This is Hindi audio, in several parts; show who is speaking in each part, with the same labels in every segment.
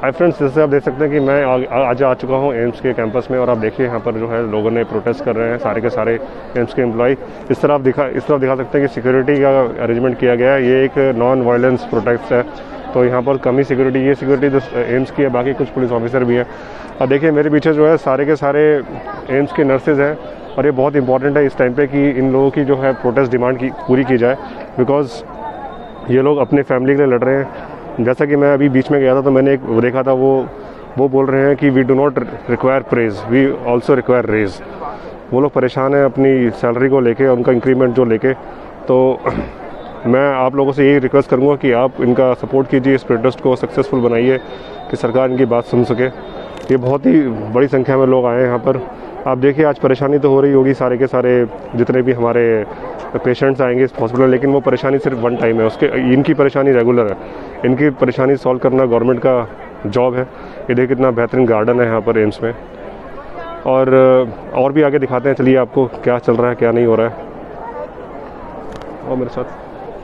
Speaker 1: हाय फ्रेंड्स, जैसे आप देख सकते हैं कि मैं आज आ चुका हूँ एम्स के कैंपस में। और आप देखिए यहाँ पर जो है लोगों ने प्रोटेस्ट कर रहे हैं, सारे के सारे एम्स के एम्प्लॉय। इस तरफ दिखा सकते हैं कि सिक्योरिटी का अरेंजमेंट किया गया है। ये एक नॉन वायलेंस प्रोटेस्ट है, तो यहाँ पर कमी सिक्योरिटी, ये सिक्योरिटी जो एम्स की है, बाकी कुछ पुलिस ऑफिसर भी हैं। और देखिए मेरे पीछे जो है सारे के सारे एम्स के नर्सेज हैं। और ये बहुत इंपॉर्टेंट है इस टाइम पे कि इन लोगों की जो है प्रोटेस्ट डिमांड की पूरी की जाए, बिकॉज ये लोग अपने फैमिली के लिए लड़ रहे हैं। जैसा कि मैं अभी बीच में गया था तो मैंने एक देखा था, वो बोल रहे हैं कि we do not require praise, we also require raise. वो लोग परेशान हैं अपनी सैलरी को लेके, उनका इंक्रीमेंट जो लेके। तो मैं आप लोगों से यही रिक्वेस्ट करूँगा कि आप इनका सपोर्ट कीजिए, इस प्रोटेस्ट को सक्सेसफुल बनाइए कि सरकार इनकी बात सुन सके। ये बहुत ही बड़ी संख्या में लोग आए हैं यहाँ पर। आप देखिए आज परेशानी तो हो रही होगी सारे के सारे जितने भी हमारे पेशेंट्स आएंगे इस हॉस्पिटल, लेकिन वो परेशानी सिर्फ वन टाइम है, उसके इनकी परेशानी रेगुलर है। इनकी परेशानी सॉल्व करना गवर्नमेंट का जॉब है। ये देखिए कितना बेहतरीन गार्डन है यहाँ पर एम्स में। और भी आगे दिखाते हैं, चलिए आपको क्या चल रहा है क्या नहीं हो रहा है। और मेरे साथ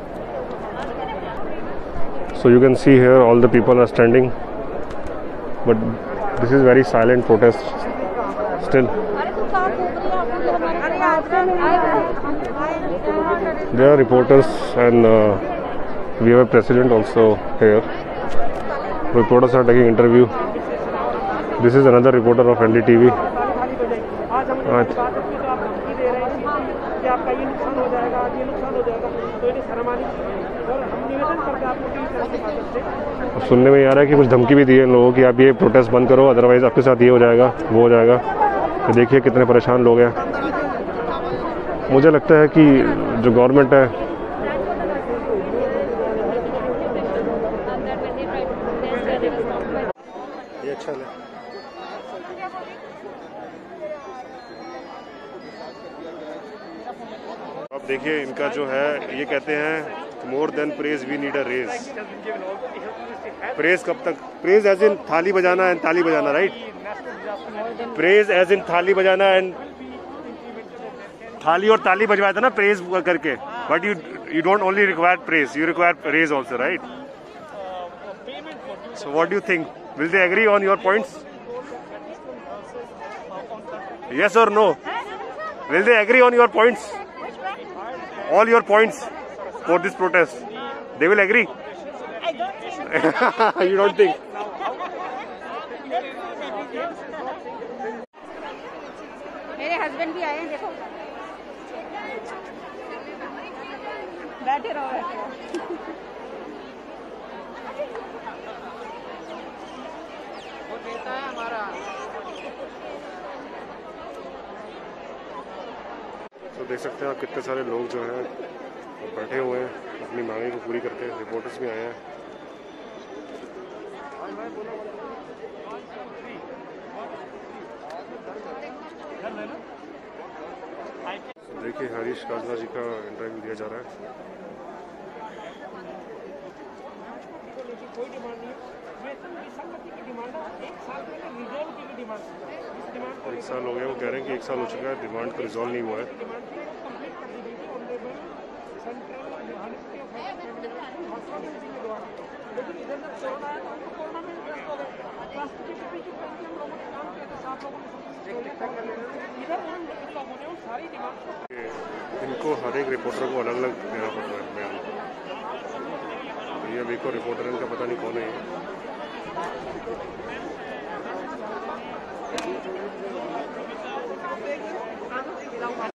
Speaker 1: so you can see here all the people are standing, but this is very silent protest still. There are reporters and we have a president also here. Reporters are taking interview. This is another reporter of NDTV. अब सुनने में आ रहा है कि कुछ धमकी भी दी है इन लोगों की, आप ये प्रोटेस्ट बंद करो, अदरवाइज आपके साथ ये हो जाएगा वो हो जाएगा। तो देखिए कितने परेशान लोग हैं। मुझे लगता है कि जो गवर्नमेंट है ये अच्छा है। अब देखिए इनका जो है ये कहते हैं more than praise we need a raise. Praise कब तक? प्रेज एज इन थाली बजाना एंड ताली बजाना, राइट? प्रेज एज इन थाली बजाना एंड थाली और ताली बजवाया था ना प्रेज करके, but you don't only require praise, you require praise also, right? So what do you think, will they agree on your points? Yes और no? Will they agree on your points, all your points for this protest? They will agree? You don't think?
Speaker 2: मेरे हस्बैंड भी आए हैं, देखो बैठे रहो बैठे रहो। वो देता है हमारा।
Speaker 1: तो देख सकते हैं आप कितने सारे लोग जो हैं बैठे हुए हैं अपनी मांगे को पूरी करके। रिपोर्टर्स भी आए हैं। देखिए हरीश काजला जी का इंटरव्यू दिया जा रहा है। एक साल हो गया, वो कह रहे हैं कि 1 साल हो चुका है, डिमांड को रिजॉल्व नहीं हुआ है। इनको हर एक रिपोर्टर को अलग अलग देना पड़ रहा है बयान। ये देखो रिपोर्टर इनका पता नहीं कौन है।